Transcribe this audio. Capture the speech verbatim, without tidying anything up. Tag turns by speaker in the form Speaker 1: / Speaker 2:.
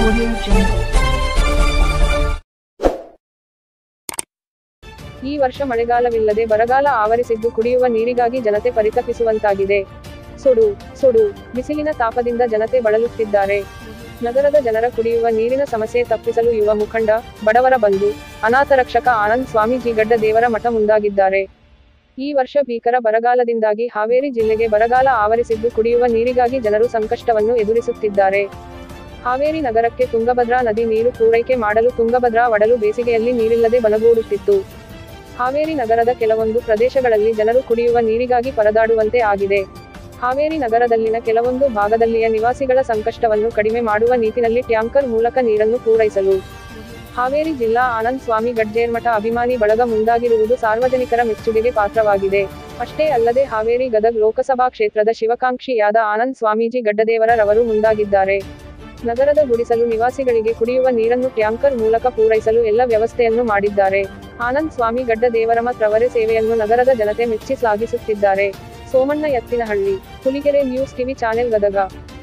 Speaker 1: Audio Jungle. ಈ ವರ್ಷ ಮಳೆಗಾಲವಿಲ್ಲದೆ ಬರಗಾಲ ಆವರಿಸಿದ್ದು ಕುಡಿಯುವ ನೀರಿಗಾಗಿ ಜನತೆ ಪರಿತಪಿಸುವಂತಾಗಿದೆ. ಸುಡು ಸುಡು ಬಿಸಿಲಿನ ತಾಪದಿಂದ ಜನತೆ ಬಳಲುತ್ತಿದ್ದಾರೆ. ನಗರದ ಜನರ ಕುಡಿಯುವ ನೀರಿನ ಸಮಸ್ಯೆ ತಪ್ಪಿಸಲು ಯುವ ಮುಖಂಡ, ಬಡವರ ಬಂಧು, ಅನಾಥ ರಕ್ಷಕ ಆನಂದ್ ಸ್ವಾಮೀಜಿ ಗಡ್ಡ ದೇವರ ಮಠ ಮುಂದಾಗಿದ್ದಾರೆ. ಈ ವರ್ಷ ಭೀಕರ ಬರಗಾಲದಿಂದಾಗಿ ಹಾವೇರಿ ಜಿಲ್ಲೆಗೆ ಬರಗಾಲ ಆವರಿಸಿದ್ದು ಕುಡಿಯುವ ನೀರಿಗಾಗಿ ಜನರು ಸಂಕಷ್ಟವನ್ನು ಎದುರಿಸುತ್ತಿದ್ದಾರೆ. ಹಾವೇರಿ ನಗರಕ್ಕೆ ತುಂಗಭದ್ರಾ ನದಿ ನೀರು ಪೂರೈಕೆ ಮಾಡಲು ತುಂಗಭದ್ರಾ ಒಡಲು ಬೇಸಿಗೆಯಲ್ಲಿ ನೀರಿಲ್ಲದೆ ಬಲಗೂಡುತ್ತಿತ್ತು. ಹಾವೇರಿ ನಗರದ ಕೆಲವೊಂದು ಪ್ರದೇಶಗಳಲ್ಲಿ ಜನರು ಕುಡಿಯುವ ನೀರಿಗಾಗಿ ಪರದಾಡುವಂತೆ ಆಗಿದೆ. ಹಾವೇರಿ ನಗರದಲ್ಲಿನ ಕೆಲವೊಂದು ಭಾಗದಲ್ಲಿಯ ನಿವಾಸಿಗಳ ಸಂಕಷ್ಟವನ್ನು ಕಡಿಮೆ ಮಾಡುವ ನಿಟ್ಟಿನಲ್ಲಿ ಟ್ಯಾಂಕರ್ ಮೂಲಕ ನೀರನ್ನು ಪೂರೈಸಲು ಹಾವೇರಿ ಜಿಲ್ಲಾ ಆನಂದ್ ಸ್ವಾಮಿ ಗಡ್ಜೇರ್ಮಠ ಅಭಿಮಾನಿ ಬಳಗ ಮುಂದಾಗಿರುವುದು ಸಾರ್ವಜನಿಕರ ಮೆಚ್ಚುಗೆಗೆ ಪಾತ್ರವಾಗಿದೆ. ಅಷ್ಟೇ ಅಲ್ಲದೆ ಹಾವೇರಿ ಗದಗ್ ಲೋಕಸಭಾ ಕ್ಷೇತ್ರದ ಶಿವಕಾಂಕ್ಷಿಯಾದ ಆನಂದ್ ಸ್ವಾಮೀಜಿ ಗಡ್ಡದೇವರ ರವರು ಮುಂದಾಗಿದ್ದಾರೆ. ನಗರದ ಗುಡಿಸಲು ನಿವಾಸಿಗಳಿಗೆ ಕುಡಿಯುವ ನೀರನ್ನು ಟ್ಯಾಂಕರ್ ಮೂಲಕ ಪೂರೈಸಲು ಎಲ್ಲ ವ್ಯವಸ್ಥೆಯನ್ನು ಮಾಡಿದ್ದಾರೆ. ಆನಂದ್ ಸ್ವಾಮಿ ಗಡ್ಡ ದೇವರಮಠ ರವರ ಸೇವೆಯನ್ನು ನಗರದ ಜನತೆ ಮೆಚ್ಚಿ ಶ್ಲಾಘಿಸುತ್ತಿದ್ದಾರೆ. Somanna Ettinahalli, Huligere news TV channel Gadag.